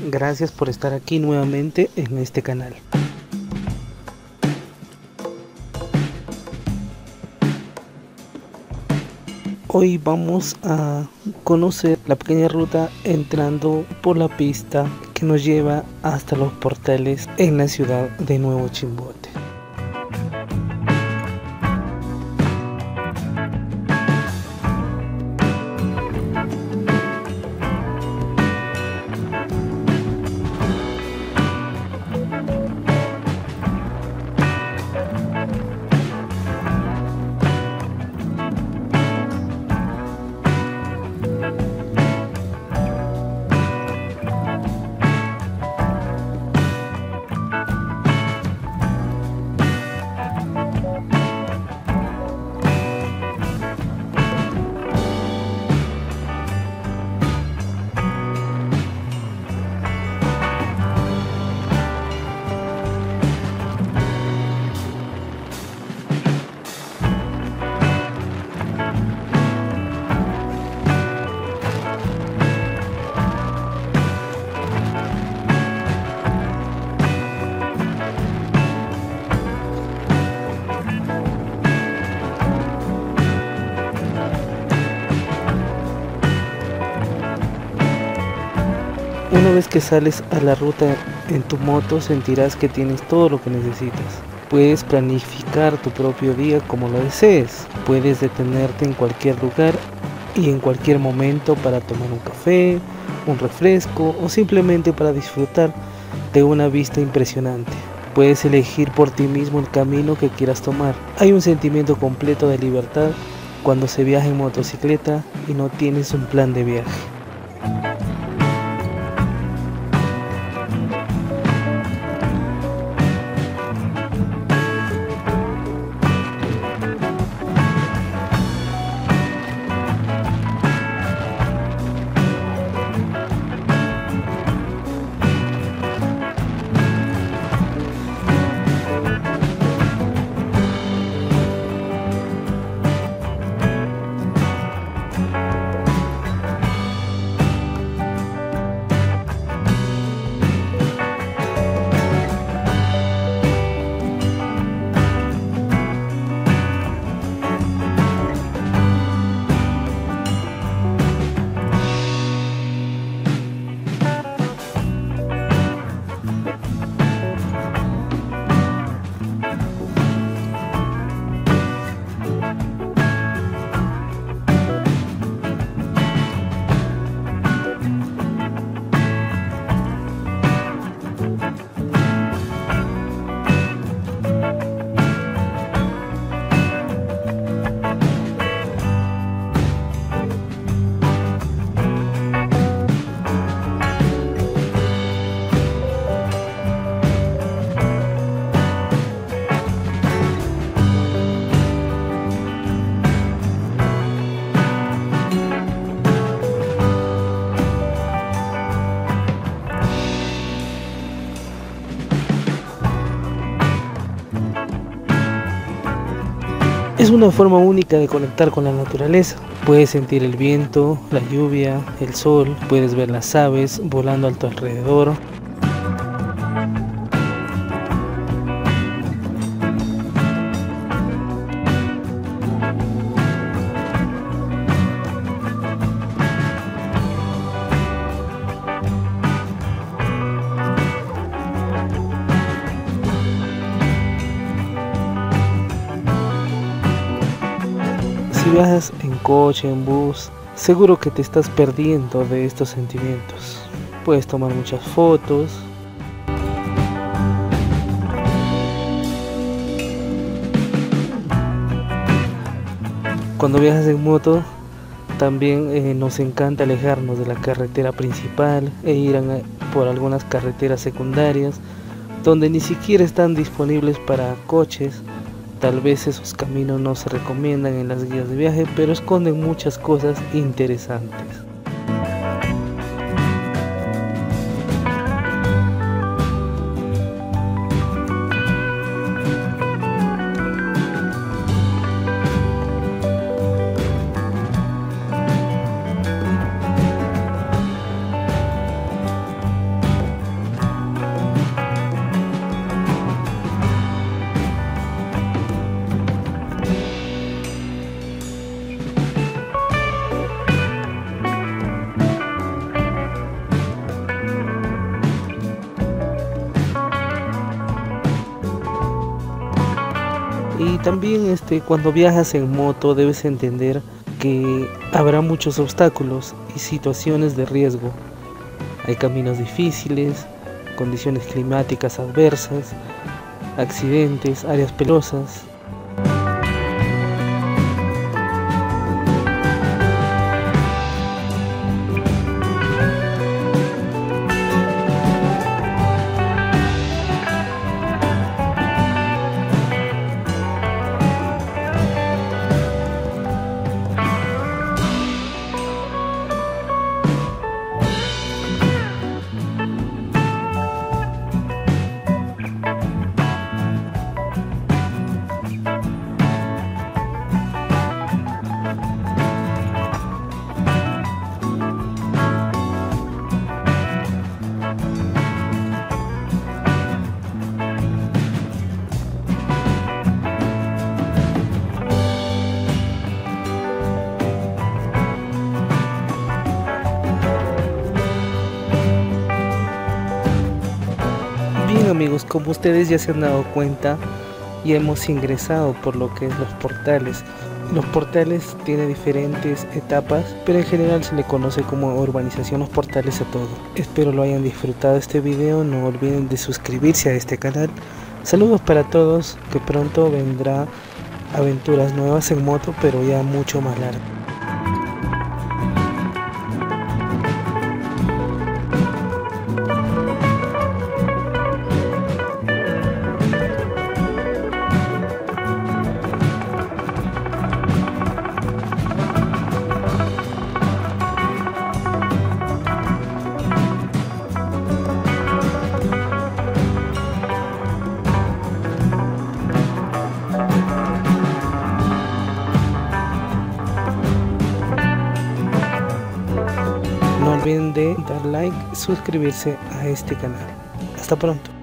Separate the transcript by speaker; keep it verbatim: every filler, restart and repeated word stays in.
Speaker 1: Gracias por estar aquí nuevamente en este canal. Hoy vamos a conocer la pequeña ruta entrando por la pista que nos lleva hasta los portales en la ciudad de Nuevo Chimbote. Una vez que sales a la ruta en tu moto, sentirás que tienes todo lo que necesitas. Puedes planificar tu propio día como lo desees. Puedes detenerte en cualquier lugar y en cualquier momento para tomar un café, un refresco o simplemente para disfrutar de una vista impresionante. Puedes elegir por ti mismo el camino que quieras tomar. Hay un sentimiento completo de libertad cuando se viaja en motocicleta y no tienes un plan de viaje. Es una forma única de conectar con la naturaleza. Puedes sentir el viento, la lluvia, el sol, puedes ver las aves volando a tu alrededor. Si viajas en coche, en bus, seguro que te estás perdiendo de estos sentimientos. Puedes tomar muchas fotos. Cuando viajas en moto, también eh, nos encanta alejarnos de la carretera principal e ir a, por algunas carreteras secundarias donde ni siquiera están disponibles para coches. Tal vez esos caminos no se recomiendan en las guías de viaje, pero esconden muchas cosas interesantes. También este, cuando viajas en moto debes entender que habrá muchos obstáculos y situaciones de riesgo. Hay caminos difíciles, condiciones climáticas adversas, accidentes, áreas pelosas. Bien amigos, como ustedes ya se han dado cuenta, ya hemos ingresado por lo que es los portales. Los portales tienen diferentes etapas, pero en general se le conoce como urbanización Los Portales a todo. Espero lo hayan disfrutado este video, no olviden de suscribirse a este canal. Saludos para todos, que pronto vendrá aventuras nuevas en moto, pero ya mucho más largas. No olviden de dar like, suscribirse a este canal. Hasta pronto.